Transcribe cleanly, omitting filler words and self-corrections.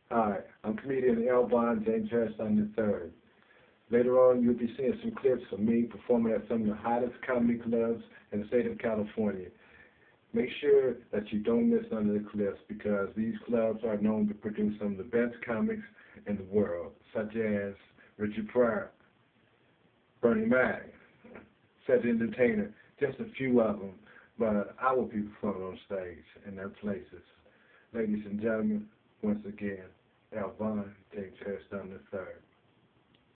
Hi, I'm comedian Elbon, James Hairston III. Later on, you'll be seeing some clips of me performing at some of the hottest comedy clubs in the state of California. Make sure that you don't miss none of the clips because these clubs are known to produce some of the best comics in the world, such as Richard Pryor, Bernie Mac, Cedric Entertainer, just a few of them. But I will be performing on stage in their places. Ladies and gentlemen, once again, Elbon, James Hairston III.